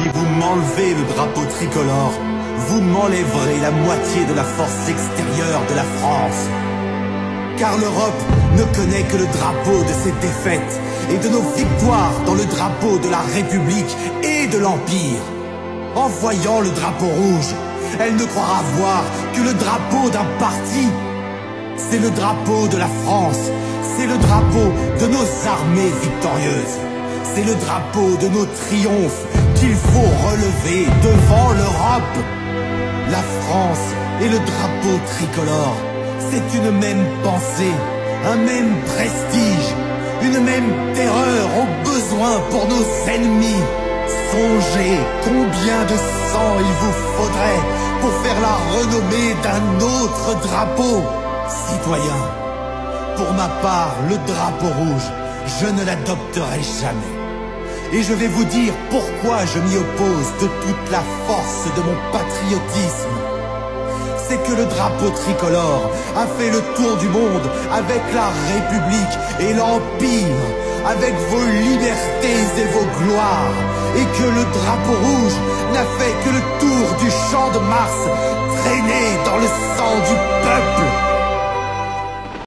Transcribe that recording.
Vous m'enlevez le drapeau tricolore, vous m'enlèverez la moitié de la force extérieure de la France. Car l'Europe ne connaît que le drapeau de ses défaites et de nos victoires dans le drapeau de la République et de l'Empire. En voyant le drapeau rouge, elle ne croira voir que le drapeau d'un parti. C'est le drapeau de la France, c'est le drapeau de nos armées victorieuses. C'est le drapeau de nos triomphes qu'il faut relever devant l'Europe. La France et le drapeau tricolore, c'est une même pensée, un même prestige, une même terreur au besoin pour nos ennemis. Songez combien de sang il vous faudrait pour faire la renommée d'un autre drapeau. Citoyens, pour ma part, le drapeau rouge, je ne l'adopterai jamais. Et je vais vous dire pourquoi je m'y oppose de toute la force de mon patriotisme. C'est que le drapeau tricolore a fait le tour du monde avec la République et l'Empire, avec vos libertés et vos gloires, et que le drapeau rouge n'a fait que le tour du champ de Mars, traîné dans le sang du peuple.